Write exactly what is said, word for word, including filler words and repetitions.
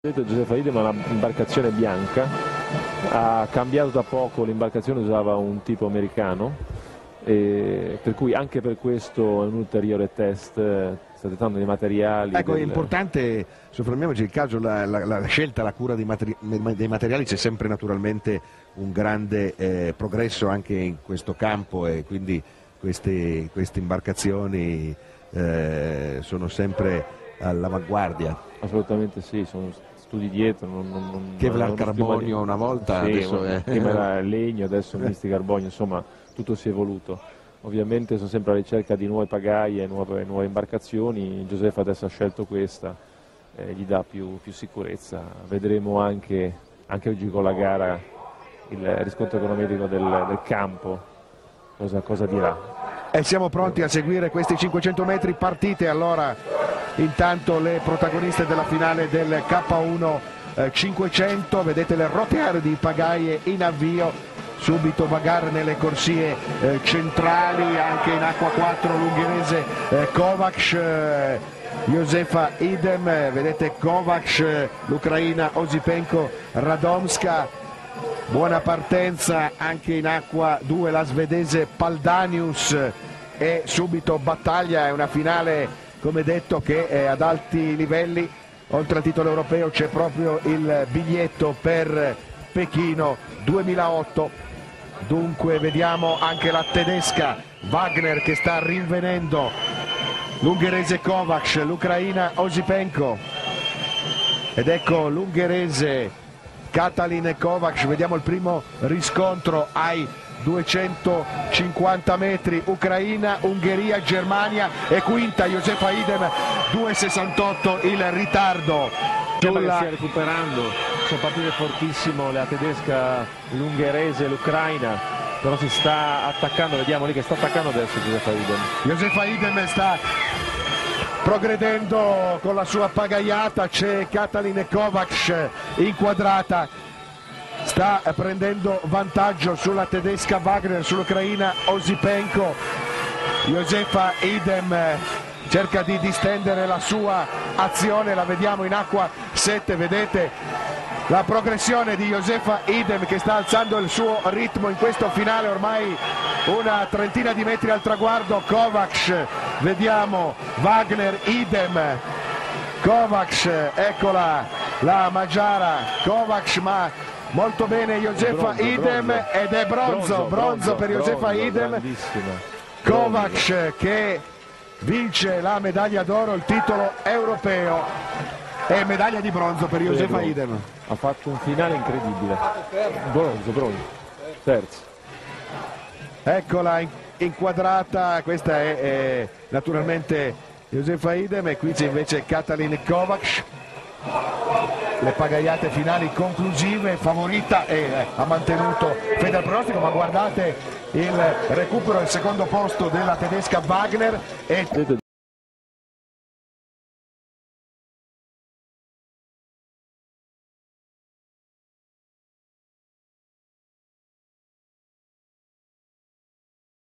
Josefa Idem ha un'imbarcazione bianca, ha cambiato da poco l'imbarcazione, usava un tipo americano, e per cui anche per questo è un ulteriore test, sta testando dei materiali. Ecco, del... è importante, soffermiamoci il caso, la, la, la scelta, la cura dei, materi dei materiali, c'è sempre naturalmente un grande eh, progresso anche in questo campo e quindi queste, queste imbarcazioni eh, sono sempre all'avanguardia. Assolutamente sì, sono studi dietro. Non, non, non, Kevlar carbonio una volta, sì, adesso è... prima era legno, adesso misti carbonio, insomma tutto si è evoluto. Ovviamente sono sempre alla ricerca di nuove pagaie, nuove, nuove imbarcazioni. Josefa adesso ha scelto questa, eh, gli dà più, più sicurezza. Vedremo anche, anche oggi con la gara il riscontro econometrico del, del campo, cosa, cosa dirà. E siamo pronti a seguire questi cinquecento metri, partite allora intanto le protagoniste della finale del K uno eh, cinquecento, vedete le roteare di pagaie in avvio, subito Vagar nelle corsie eh, centrali, anche in acqua quattro l'ungherese eh, Kovacs, eh, Josefa Idem, vedete Kovacs, eh, l'ucraina Osipenko Radomska, buona partenza anche in acqua due la svedese Paldanius e subito battaglia, è una finale come detto che è ad alti livelli. Oltre al titolo europeo c'è proprio il biglietto per Pechino duemilaotto, dunque vediamo anche la tedesca Wagner che sta rinvenendo l'ungherese Kovacs, l'ucraina Osipenko, ed ecco l'ungherese Katalin Kovacs. Vediamo il primo riscontro ai duecentocinquanta metri, Ucraina, Ungheria, Germania e quinta Josefa Idem, due sessantotto il ritardo. Sembra che stia recuperando, sono partite fortissimo la tedesca, l'ungherese, l'ucraina, però si sta attaccando, vediamo lì che sta attaccando adesso Josefa Idem. Josefa Idem sta progredendo con la sua pagaiata, c'è Katalin Kovacs inquadrata, sta prendendo vantaggio sulla tedesca Wagner, sull'ucraina Osipenko. Josefa Idem cerca di distendere la sua azione, la vediamo in acqua sette, vedete la progressione di Josefa Idem che sta alzando il suo ritmo in questo finale, ormai una trentina di metri al traguardo. Kovacs, vediamo Wagner, Idem, Kovacs, eccola la Magiara, Kovacs, ma molto bene Josefa bronzo, Idem, bronzo. ed è bronzo, bronzo, bronzo, bronzo per Josefa Idem. Kovacs che vince la medaglia d'oro, il titolo europeo, e medaglia di bronzo per Josefa Idem. Ha fatto un finale incredibile, bronzo, bronzo, terzo. Eccola inquadrata, questa è, è naturalmente Josefa Idem, e qui c'è invece Katalin Kovacs. Le pagaiate finali conclusive, favorita e eh, ha mantenuto fede al pronostico, ma guardate il recupero del secondo posto della tedesca Wagner e